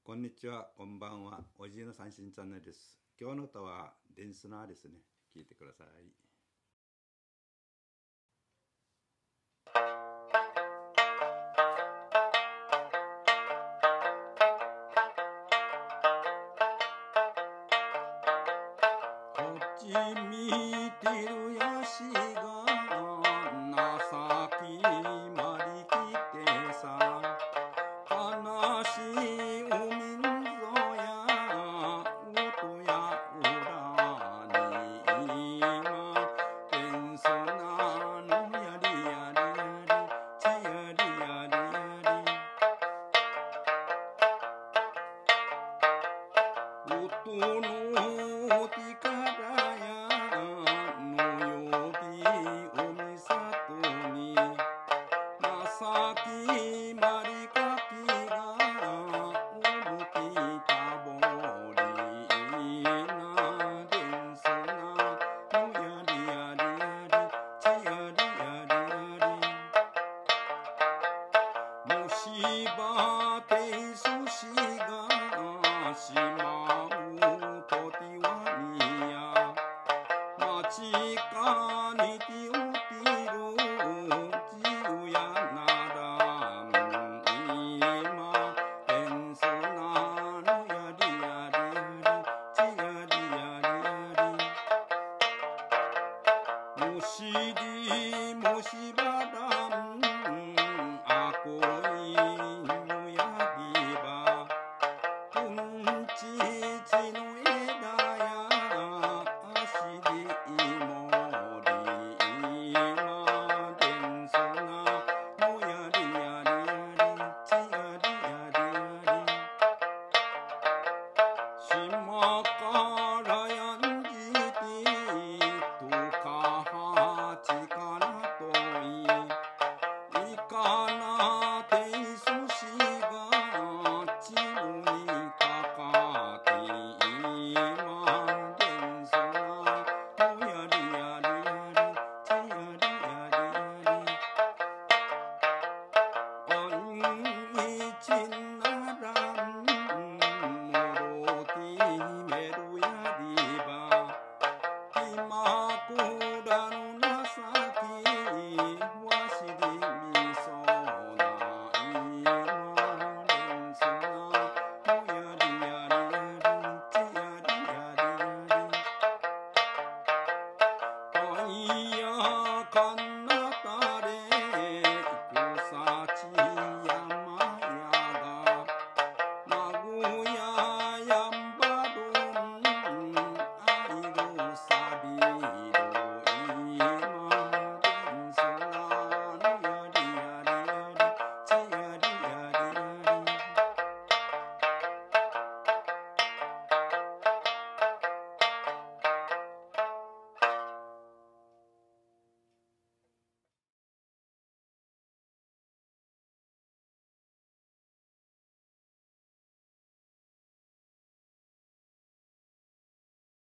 こんにちは、こんばんは。おじいの三振チャンネルです。今日の歌はデンスナーですね。聞いてください。こっち見てるやしが情きまりきてさ、悲しいおみんぞや音や裏に今天そなのやりやりやりちやりやりやり音の手からやのよびおみさとに情きまりかきがおぶきたぼりなでんそなのやりやりやりちやりやりやりもしばて